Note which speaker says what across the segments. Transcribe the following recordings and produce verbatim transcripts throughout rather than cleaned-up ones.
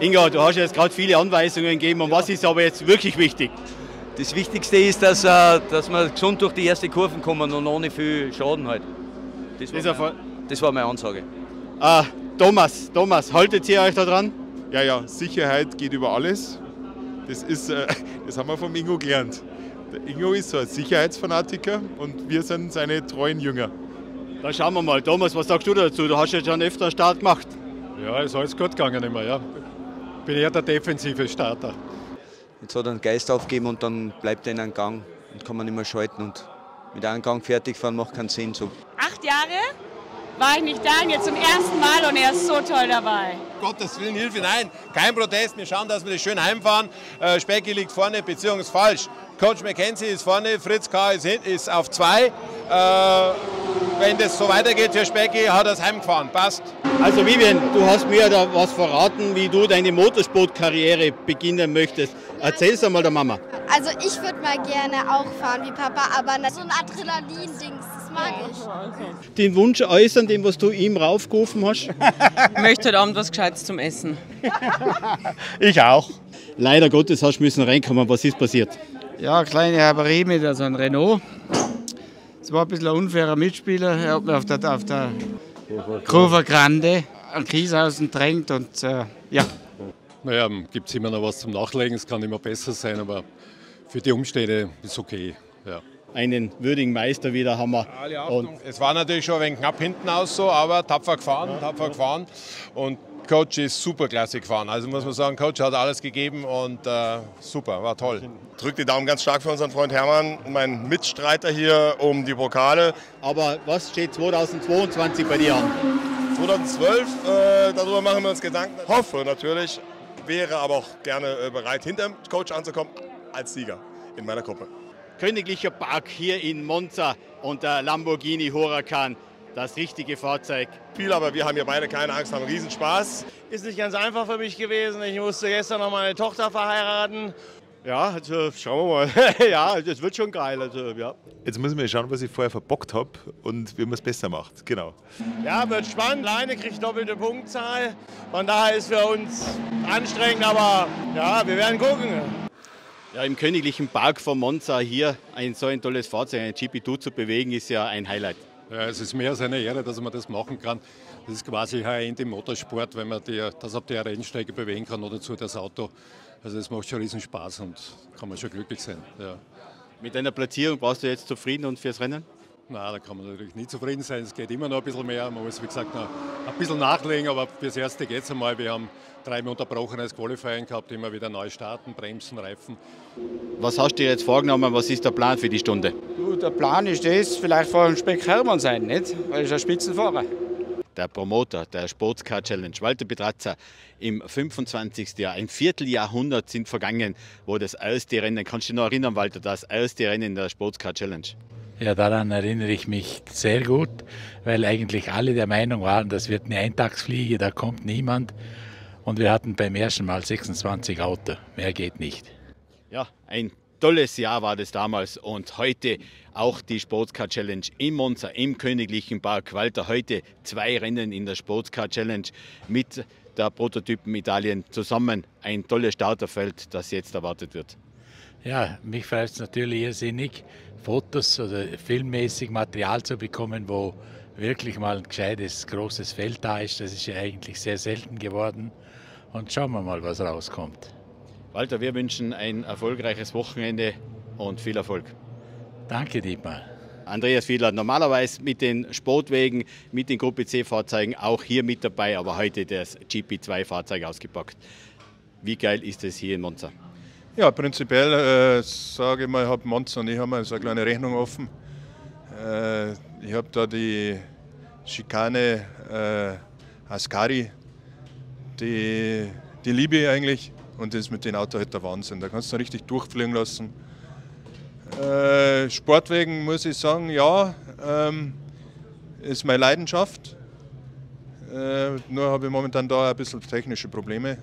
Speaker 1: Ingo, du hast jetzt gerade viele Anweisungen gegeben. Und was ist aber jetzt wirklich wichtig?
Speaker 2: Das Wichtigste ist, dass, äh, dass wir gesund durch die erste Kurven kommen und ohne viel Schaden halt. Das war,
Speaker 1: Das,
Speaker 2: meine, das war meine Ansage.
Speaker 1: Äh, Thomas, Thomas, haltet ihr euch da dran?
Speaker 3: Ja, ja, Sicherheit geht über alles. Das, ist, äh, das haben wir vom Ingo gelernt. Der Ingo ist so ein Sicherheitsfanatiker und wir sind seine treuen Jünger.
Speaker 1: Da schauen wir mal. Thomas, was sagst du dazu? Du hast ja schon öfter einen Start gemacht.
Speaker 4: Ja, ist alles gut gegangen immer, ja. Bin eher der defensive Starter.
Speaker 2: Jetzt hat er einen Geist aufgegeben und dann bleibt er in einem Gang und kann man nicht mehr schalten. Und mit einem Gang fertig fahren macht keinen Sinn. So.
Speaker 5: Acht Jahre war ich nicht da und jetzt zum ersten Mal und er ist so toll dabei.
Speaker 6: Gottes Willen, Hilfe, nein, kein Protest. Wir schauen, dass wir das schön heimfahren. Äh, Specki liegt vorne, beziehungsweise falsch. Coach McKenzie ist vorne, Fritz K. ist, hin, ist auf zwei. Äh, wenn das so weitergeht für Specki, hat er es heimgefahren. Passt.
Speaker 1: Also Vivian, du hast mir da was verraten, wie du deine Motorsportkarriere beginnen möchtest. Erzähl's einmal der Mama.
Speaker 7: Also ich würde mal gerne auch fahren wie Papa, aber so ein Adrenalin-Dings, das mag ich.
Speaker 1: Den Wunsch äußern, den was du ihm raufgerufen hast?
Speaker 5: Ich möchte heute Abend was Gescheites zum Essen.
Speaker 1: Ich auch. Leider Gottes hast du müssen reinkommen. Was ist passiert?
Speaker 8: Ja, eine kleine Haverie mit so einem Renault. Es war ein bisschen ein unfairer Mitspieler. Er hat mir auf der, auf der Curva Grande einen Kies außen drängt und äh, ja.
Speaker 4: Naja, gibt es immer noch was zum Nachlegen, es kann immer besser sein, aber für die Umstände ist es okay. Ja.
Speaker 1: Einen würdigen Meister wieder haben wir.
Speaker 6: Und es war natürlich schon ein wenig knapp hinten aus so, aber tapfer gefahren, tapfer gefahren. Und Coach ist super klasse gefahren. Also muss man sagen, Coach hat alles gegeben und äh, super, war toll.
Speaker 9: Drückt die Daumen ganz stark für unseren Freund Hermann, mein Mitstreiter hier um die Pokale.
Speaker 1: Aber was steht zweitausendzweiundzwanzig bei dir an?
Speaker 9: zweitausendzwölf, äh, darüber machen wir uns Gedanken. Hoffe natürlich, wäre aber auch gerne äh, bereit, hinter dem Coach anzukommen als Sieger in meiner Gruppe.
Speaker 1: Königlicher Park hier in Monza und der Lamborghini Huracan. Das richtige Fahrzeug.
Speaker 9: Viel, aber wir haben hier beide keine Angst, haben Riesenspaß.
Speaker 10: Ist nicht ganz einfach für mich gewesen. Ich musste gestern noch meine Tochter verheiraten.
Speaker 11: Ja, also schauen wir mal. Ja, das wird schon geil. Also, ja.
Speaker 3: Jetzt müssen wir schauen, was ich vorher verbockt habe und wie man es besser macht. Genau.
Speaker 10: Ja, wird spannend. Leine kriegt doppelte Punktzahl. Von daher ist für uns anstrengend, aber ja, wir werden gucken.
Speaker 1: Ja, im Königlichen Park von Monza hier ein so ein tolles Fahrzeug, ein G P zwei zu bewegen, ist ja ein Highlight.
Speaker 4: Ja, es ist mehr als eine Ehre, dass man das machen kann. Das ist quasi High-End im Motorsport, wenn man die, das auf der Rennstrecke bewegen kann oder dazu das Auto. Also das macht schon riesen Spaß und kann man schon glücklich sein. Ja.
Speaker 1: Mit deiner Platzierung warst du jetzt zufrieden und fürs Rennen?
Speaker 4: Nein, da kann man natürlich nie zufrieden sein. Es geht immer noch ein bisschen mehr. Man muss, wie gesagt, noch ein bisschen nachlegen, aber fürs Erste geht es einmal. Wir haben dreimal unterbrochenes Qualifying gehabt, immer wieder neu starten, bremsen, Reifen.
Speaker 1: Was hast du dir jetzt vorgenommen? Was ist der Plan für die Stunde?
Speaker 8: Du, der Plan ist das, vielleicht vor dem Speck Hermann sein, nicht? Weil er ist ein Spitzenfahrer.
Speaker 1: Der Promoter der Sportscar Challenge, Walter Pedrazza, im fünfundzwanzigsten Jahr, ein Vierteljahrhundert sind vergangen, wo das erste Rennen, kannst du dich noch erinnern, Walter, das erste Rennen der Sportscar Challenge?
Speaker 12: Ja, daran erinnere ich mich sehr gut, weil eigentlich alle der Meinung waren, das wird eine Eintagsfliege, da kommt niemand. Und wir hatten beim ersten Mal sechsundzwanzig Autos, mehr geht nicht.
Speaker 1: Ja, ein tolles Jahr war das damals und heute auch die Sportscar Challenge in Monza im Königlichen Park. Walter, heute zwei Rennen in der Sportscar Challenge mit der Prototypen Italien zusammen. Ein tolles Starterfeld, das jetzt erwartet wird.
Speaker 12: Ja, mich freut es natürlich irrsinnig, Fotos oder filmmäßig Material zu bekommen, wo wirklich mal ein gescheites, großes Feld da ist. Das ist ja eigentlich sehr selten geworden. Und schauen wir mal, was rauskommt.
Speaker 1: Walter, wir wünschen ein erfolgreiches Wochenende und viel Erfolg.
Speaker 12: Danke, Dietmar.
Speaker 1: Andreas Fiedler, normalerweise mit den Sportwegen, mit den Gruppe C-Fahrzeugen auch hier mit dabei, aber heute das G P zwei Fahrzeug ausgepackt. Wie geil ist es hier in Monza?
Speaker 3: Ja, prinzipiell äh, sage ich mal, habe Monza und ich haben so eine kleine Rechnung offen. Äh, ich habe da die Schikane äh, Ascari, die, die liebe ich eigentlich und das ist mit dem Auto halt der Wahnsinn. Da kannst du richtig durchfliegen lassen. Äh, Sportwegen muss ich sagen, ja, ähm, ist meine Leidenschaft. Äh, nur habe ich momentan da ein bisschen technische Probleme.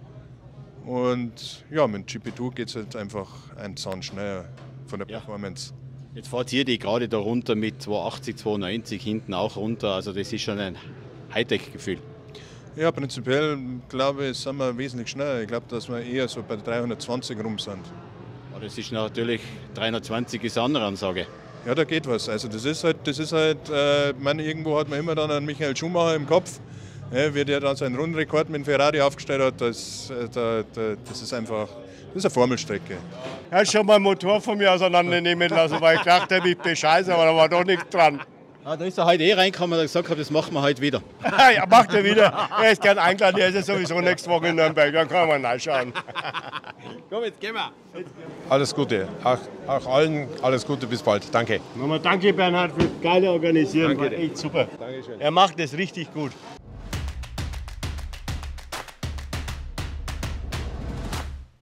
Speaker 3: Und ja, mit G P zwei geht es halt einfach ein Zahn schneller von der Performance.
Speaker 1: Ja. Jetzt fahrt ihr die gerade da runter mit zweihundertachtzig, zweihundertneunzig hinten auch runter. Also das ist schon ein Hightech-Gefühl.
Speaker 3: Ja, prinzipiell glaube ich, sind wir wesentlich schneller. Ich glaube, dass wir eher so bei dreihundertzwanzig rum sind.
Speaker 1: Ja, das ist natürlich, dreihundertzwanzig ist eine andere Ansage.
Speaker 3: Ja, da geht was. Also das ist halt, das ist halt, äh, man, irgendwo hat man immer dann einen Michael Schumacher im Kopf, ja, wie der dann seinen Rundenrekord mit dem Ferrari aufgestellt hat. Das, äh, da, da, das ist einfach, das ist eine Formelstrecke.
Speaker 10: Er hat schon mal einen Motor von mir auseinandernehmen lassen, weil ich dachte, ich bescheiße, aber da war doch nichts dran.
Speaker 1: Ja, da ist er heute eh reingekommen und hat gesagt, das machen wir heute wieder.
Speaker 10: Ja, macht er wieder. Er ist gern eingeladen, er ist ja sowieso nächste Woche in Nürnberg, dann kann man mal reinschauen.
Speaker 6: Komm, jetzt gehen wir.
Speaker 13: Alles Gute, auch, auch allen alles Gute, bis bald. Danke.
Speaker 10: Nochmal danke Bernhard für geile Organisierung,
Speaker 6: Danke
Speaker 10: war echt super.
Speaker 6: Dankeschön.
Speaker 10: Er macht das richtig gut.